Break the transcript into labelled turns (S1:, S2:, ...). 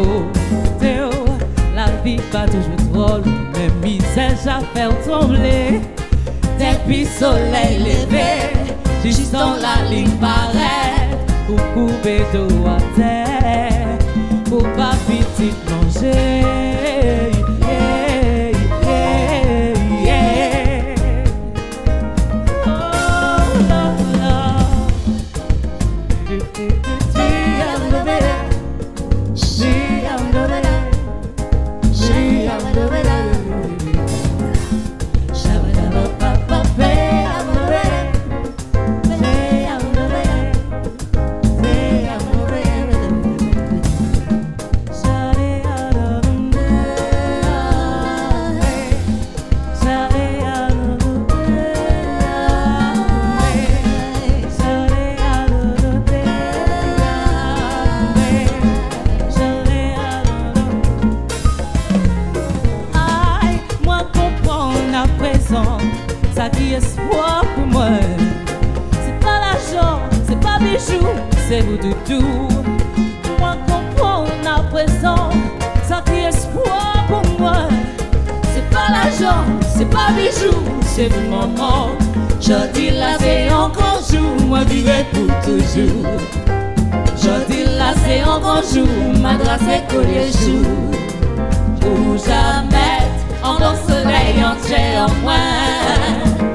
S1: côté, la vie pas toujours drôle, mais misère j'ai fait tomber. Depuis soleil levé, juste dans la ligne paraît, pour couper d'eau à terre, pour pas petit manger. Ça qui est espoir pour moi, c'est pas l'argent, c'est pas bijoux, c'est vous du tout. Moi comprends à présent, ça qui est espoir pour moi, c'est pas l'argent, c'est pas bijoux, c'est vous maman. Je dis là c'est encore jour, moi vivrai pour toujours. Je dis là c'est encore jour, madras et collier jour. Pour jamais, en le soleil entier en moins.